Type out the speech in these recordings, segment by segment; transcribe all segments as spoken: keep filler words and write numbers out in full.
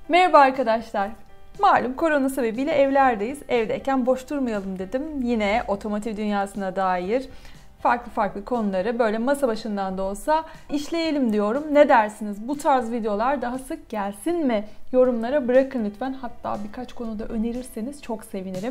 Merhaba arkadaşlar. Malum korona sebebiyle evlerdeyiz. Evdeyken boş durmayalım dedim. Yine otomotiv dünyasına dair farklı farklı konuları böyle masa başından da olsa işleyelim diyorum. Ne dersiniz? Bu tarz videolar daha sık gelsin mi? Yorumlara bırakın lütfen. Hatta birkaç konuda önerirseniz çok sevinirim.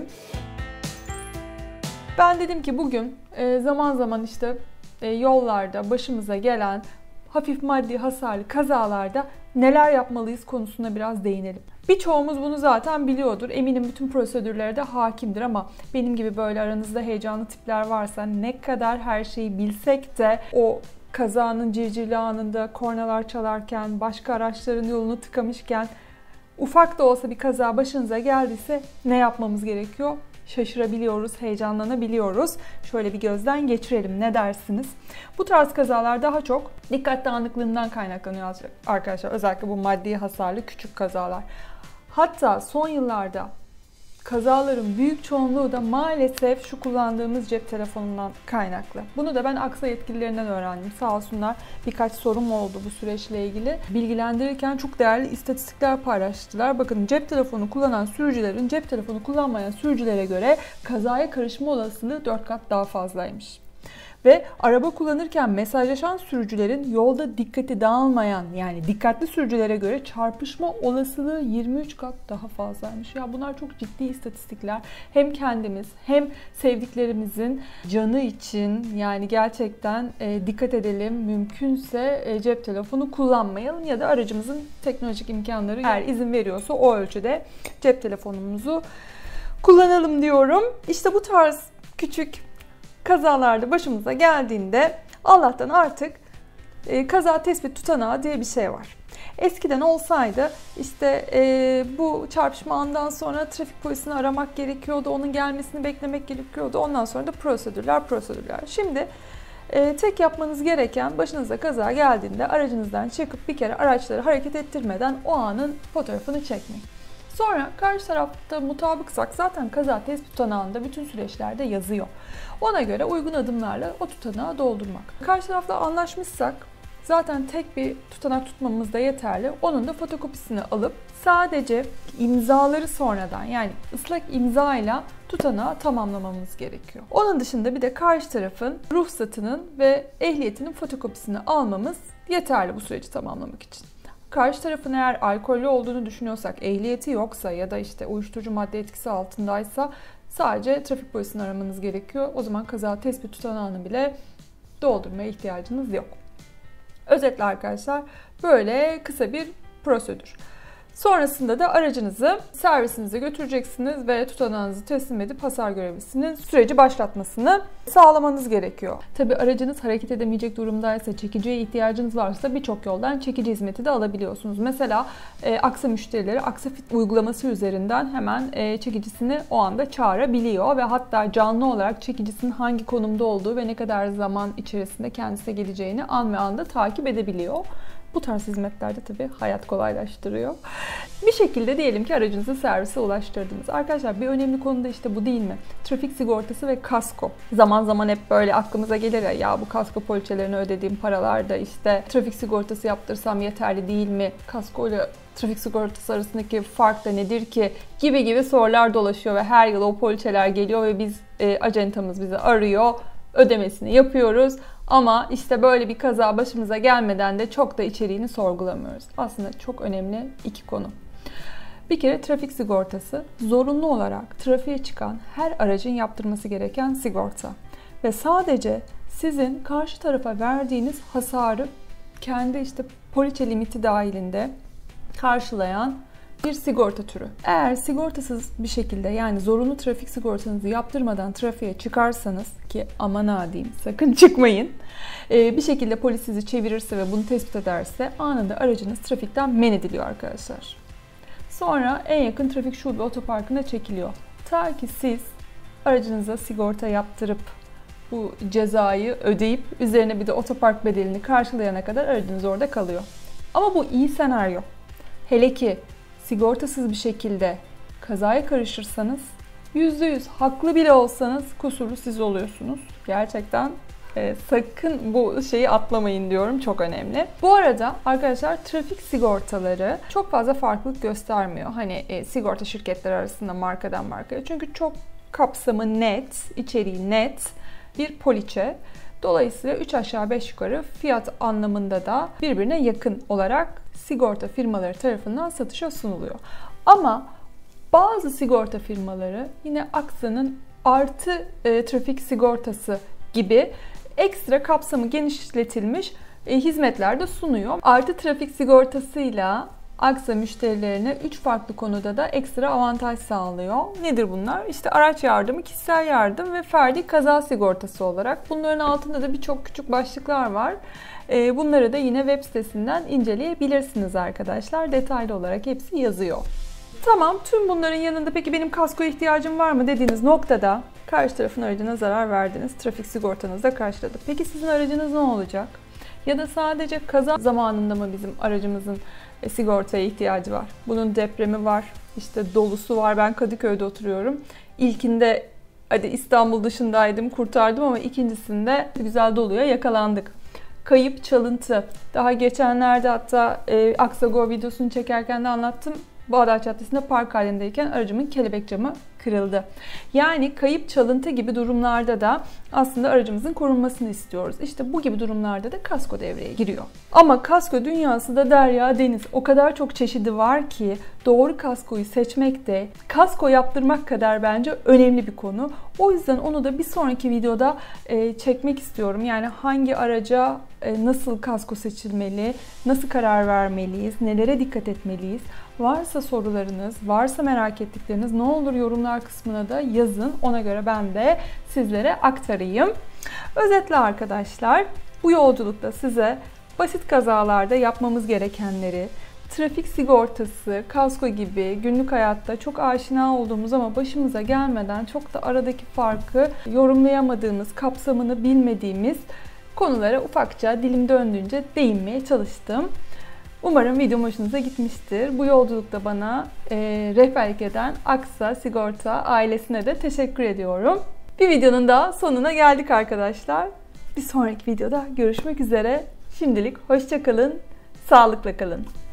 Ben dedim ki bugün zaman zaman işte yollarda başımıza gelen hafif maddi hasarlı kazalarda neler yapmalıyız konusuna biraz değinelim. Birçoğumuz bunu zaten biliyordur. Eminim bütün prosedürlere de hakimdir ama benim gibi böyle aranızda heyecanlı tipler varsa ne kadar her şeyi bilsek de o kazanın civcivli anında kornalar çalarken, başka araçların yolunu tıkamışken ufak da olsa bir kaza başınıza geldiyse ne yapmamız gerekiyor? Şaşırabiliyoruz, heyecanlanabiliyoruz. Şöyle bir gözden geçirelim. Ne dersiniz? Bu tarz kazalar daha çok dikkat dağınıklığından kaynaklanıyor arkadaşlar. Özellikle bu maddi hasarlı küçük kazalar. Hatta son yıllarda kazaların büyük çoğunluğu da maalesef şu kullandığımız cep telefonundan kaynaklı. Bunu da ben Aksa yetkililerinden öğrendim. Sağ olsunlar, birkaç sorum oldu bu süreçle ilgili. Bilgilendirirken çok değerli istatistikler paylaştılar. Bakın, cep telefonu kullanan sürücülerin cep telefonu kullanmayan sürücülere göre kazaya karışma olasılığı dört kat daha fazlaymış. Ve araba kullanırken mesajlaşan sürücülerin yolda dikkati dağılmayan, yani dikkatli sürücülere göre çarpışma olasılığı yirmi üç kat daha fazlaymış. Ya bunlar çok ciddi istatistikler. Hem kendimiz hem sevdiklerimizin canı için yani gerçekten e, dikkat edelim. Mümkünse e, cep telefonu kullanmayalım ya da aracımızın teknolojik imkanları eğer izin veriyorsa o ölçüde cep telefonumuzu kullanalım diyorum. İşte bu tarz küçük kazalarda başımıza geldiğinde Allah'tan artık e, kaza tespit tutanağı diye bir şey var. Eskiden olsaydı işte e, bu çarpışma andan sonra trafik polisini aramak gerekiyordu, onun gelmesini beklemek gerekiyordu. Ondan sonra da prosedürler prosedürler. Şimdi e, tek yapmanız gereken başınıza kaza geldiğinde aracınızdan çıkıp bir kere araçları hareket ettirmeden o anın fotoğrafını çekmek. Sonra karşı tarafta mutabıksak zaten kaza tespit tutanağında bütün süreçlerde yazıyor. Ona göre uygun adımlarla o tutanağı doldurmak. Karşı tarafla anlaşmışsak zaten tek bir tutanak tutmamız da yeterli. Onun da fotokopisini alıp sadece imzaları sonradan yani ıslak imzayla tutanağı tamamlamamız gerekiyor. Onun dışında bir de karşı tarafın ruhsatının ve ehliyetinin fotokopisini almamız yeterli bu süreci tamamlamak için. Karşı tarafın eğer alkollü olduğunu düşünüyorsak, ehliyeti yoksa ya da işte uyuşturucu madde etkisi altındaysa sadece trafik polisini aramanız gerekiyor. O zaman kaza tespit tutanağını bile doldurmaya ihtiyacınız yok. Özetle arkadaşlar böyle kısa bir prosedür. Sonrasında da aracınızı servisinize götüreceksiniz ve tutanağınızı teslim edip hasar görevlisinin süreci başlatmasını sağlamanız gerekiyor. Tabi aracınız hareket edemeyecek durumdaysa, çekiciye ihtiyacınız varsa birçok yoldan çekici hizmeti de alabiliyorsunuz. Mesela e, Aksa müşterileri Aksa Fit uygulaması üzerinden hemen e, çekicisini o anda çağırabiliyor ve hatta canlı olarak çekicisinin hangi konumda olduğu ve ne kadar zaman içerisinde kendisine geleceğini an ve anda takip edebiliyor. Bu tarz hizmetlerde tabii hayat kolaylaştırıyor. Bir şekilde diyelim ki aracınızı servise ulaştırdınız. Arkadaşlar bir önemli konu da işte bu değil mi? Trafik sigortası ve kasko. Zaman zaman hep böyle aklımıza gelir ya, ya bu kasko poliçelerine ödediğim paralarda işte trafik sigortası yaptırsam yeterli değil mi? Kasko ile trafik sigortası arasındaki fark da nedir ki? Gibi gibi sorular dolaşıyor ve her yıl o poliçeler geliyor ve biz e, acentamız bizi arıyor. Ödemesini yapıyoruz. Ama işte böyle bir kaza başımıza gelmeden de çok da içeriğini sorgulamıyoruz. Aslında çok önemli iki konu. Bir kere trafik sigortası zorunlu olarak trafiğe çıkan her aracın yaptırması gereken sigorta. Ve sadece sizin karşı tarafa verdiğiniz hasarı kendi işte poliçe limiti dahilinde karşılayan bir sigorta türü. Eğer sigortasız bir şekilde yani zorunlu trafik sigortanızı yaptırmadan trafiğe çıkarsanız ki aman ha diyeyim sakın çıkmayın. Bir şekilde polis sizi çevirirse ve bunu tespit ederse anında aracınız trafikten men ediliyor arkadaşlar. Sonra en yakın trafik şube otoparkına çekiliyor. Ta ki siz aracınıza sigorta yaptırıp bu cezayı ödeyip üzerine bir de otopark bedelini karşılayana kadar aracınız orada kalıyor. Ama bu iyi senaryo. Hele ki sigortasız bir şekilde kazaya karışırsanız yüzde yüz haklı bile olsanız kusurlu siz oluyorsunuz. Gerçekten Ee, sakın bu şeyi atlamayın diyorum. Çok önemli. Bu arada arkadaşlar trafik sigortaları çok fazla farklılık göstermiyor. Hani e, sigorta şirketleri arasında markadan markaya. Çünkü çok kapsamı net, içeriği net bir poliçe. Dolayısıyla üç aşağı beş yukarı fiyat anlamında da birbirine yakın olarak sigorta firmaları tarafından satışa sunuluyor. Ama bazı sigorta firmaları yine Aksa'nın artı e, trafik sigortası gibi ekstra kapsamı genişletilmiş e, hizmetler de sunuyor. Artı trafik sigortasıyla Aksa müşterilerine üç farklı konuda da ekstra avantaj sağlıyor. Nedir bunlar? İşte araç yardımı, kişisel yardım ve ferdi kaza sigortası olarak. Bunların altında da birçok küçük başlıklar var. E, bunları da yine web sitesinden inceleyebilirsiniz arkadaşlar. Detaylı olarak hepsi yazıyor. Tamam, tüm bunların yanında peki benim kaskoya ihtiyacım var mı dediğiniz noktada karşı tarafın aracına zarar verdiniz. Trafik sigortanız da karşıladı. Peki sizin aracınız ne olacak? Ya da sadece kaza zamanında mı bizim aracımızın sigortaya ihtiyacı var? Bunun depremi var, işte dolusu var. Ben Kadıköy'de oturuyorum. İlkinde hadi İstanbul dışındaydım, kurtardım ama ikincisinde güzel doluya yakalandık. Kayıp, çalıntı. Daha geçenlerde hatta e, Aksago videosunu çekerken de anlattım. Bağdat Caddesi'nde park halindeyken aracımın kelebek camı kırıldı. Yani kayıp, çalıntı gibi durumlarda da aslında aracımızın korunmasını istiyoruz. İşte bu gibi durumlarda da kasko devreye giriyor. Ama kasko dünyası da derya deniz. O kadar çok çeşidi var ki doğru kaskoyu seçmek de kasko yaptırmak kadar bence önemli bir konu. O yüzden onu da bir sonraki videoda çekmek istiyorum. Yani hangi araca nasıl kasko seçilmeli, nasıl karar vermeliyiz, nelere dikkat etmeliyiz? Varsa sorularınız, varsa merak ettikleriniz ne olur yorumlar kısmına da yazın. Ona göre ben de sizlere aktarayım. Özetle arkadaşlar, bu yolculukta size basit kazalarda yapmamız gerekenleri, trafik sigortası, kasko gibi günlük hayatta çok aşina olduğumuz ama başımıza gelmeden çok da aradaki farkı yorumlayamadığımız, kapsamını bilmediğimiz konulara ufakça dilim döndüğünce değinmeye çalıştım. Umarım videom hoşunuza gitmiştir. Bu yolculukta bana e, rehberlik eden Aksa Sigorta ailesine de teşekkür ediyorum. Bir videonun daha sonuna geldik arkadaşlar. Bir sonraki videoda görüşmek üzere. Şimdilik hoşça kalın, sağlıkla kalın.